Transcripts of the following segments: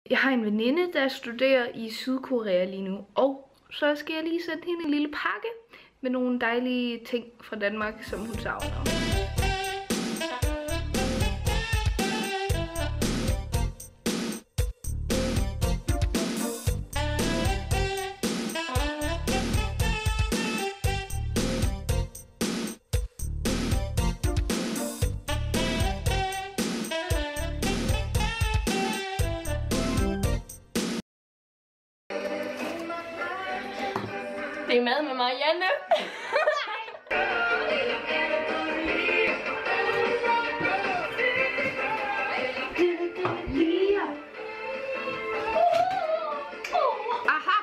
Jeg har en veninde, der studerer i Sydkorea lige nu, og så skal jeg lige sende hende en lille pakke med nogle dejlige ting fra Danmark, som hun savner. Det er mad med Marianne. Aha!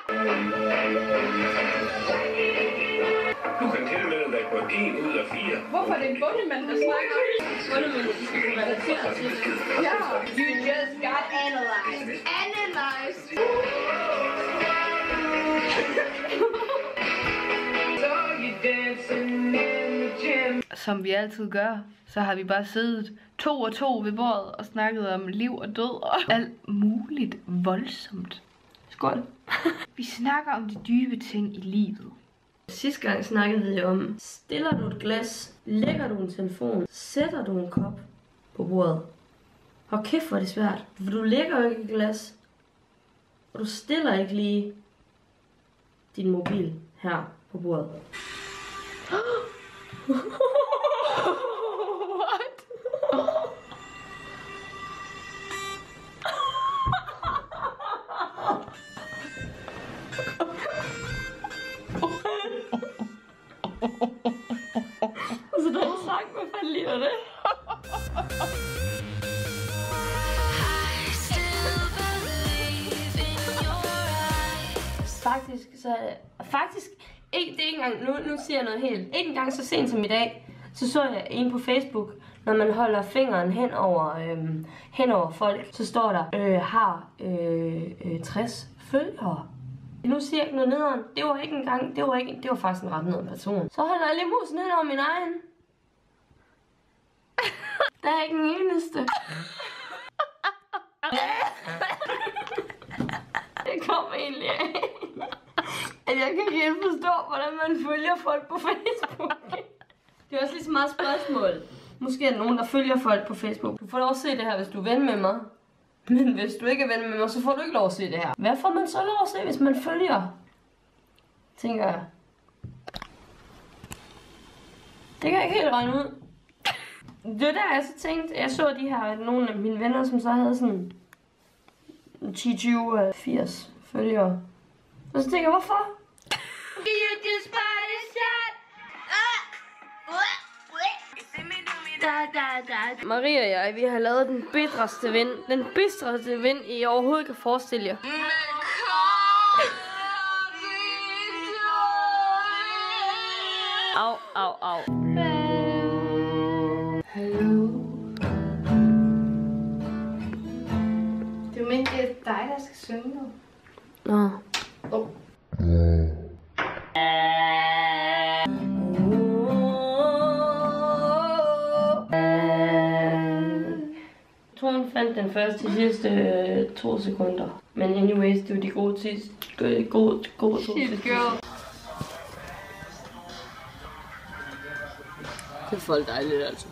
Du kan tilmelde dig på 1 ud af 4. Hvorfor er det en bundemand, der snakker? Bundemand, de skal kunne relatere til det. Ja, you just got analyzed. Analyzed! Som vi altid gør, så har vi bare siddet 2 og 2 ved bordet og snakket om liv og død og alt muligt voldsomt. Skål. Vi snakker om de dybe ting i livet. Sidste gang snakkede vi om, stiller du et glas, lægger du en telefon, sætter du en kop på bordet. Og kæft, hvor er det svært, for du lægger jo ikke et glas, og du stiller ikke lige din mobil her på bordet. What? Og så der er sang, hvad fanden lige det? Faktisk, ikke, det er ikke engang, nu siger jeg noget helt, ikke engang så sent som i dag, så jeg en på Facebook, når man holder fingeren hen over folk, så står der, har 60 følgere. Nu siger jeg ikke noget nederen, det var faktisk en ret nederen person. Så holder jeg lige musen hen over min egen. Der er ikke en eneste. Det kommer egentlig af, at jeg kan ikke helt forstå, hvordan man følger folk på Facebook. Det er også lige så meget spørgsmål. Måske er der nogen, der følger folk på Facebook. Du får lov at se det her, hvis du er ven med mig. Men hvis du ikke er ven med mig, så får du ikke lov at se det her. Hvad får man så lov at se, hvis man følger? Tænker jeg. Det kan jeg ikke helt regne ud. Det var der, jeg så tænkte, jeg så de her, nogle af mine venner, som så havde sådan 10, 20, 80 følgere. Og så tænker jeg, hvorfor? Maria og jeg, vi har lavet den bistreste vind, I overhovedet kan forestille jer. Au, au, au. Hallo. Du mener, det er dig, der skal synge nu? Nå. Oh. Jeg tror, hun fandt den først de sidste 2 sekunder. Men anyways, det var de gode 2 sekunder. Det er folk dejligt, altså.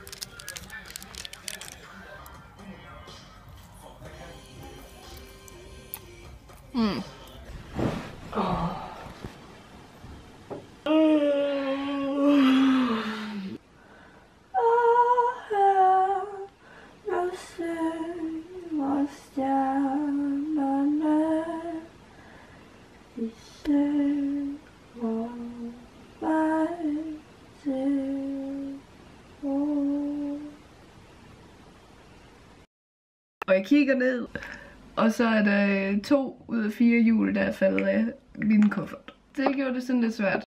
Og jeg kigger ned, og så er der 2 ud af 4 hjul, der er faldet af min kuffert. Det gjorde det sådan lidt svært.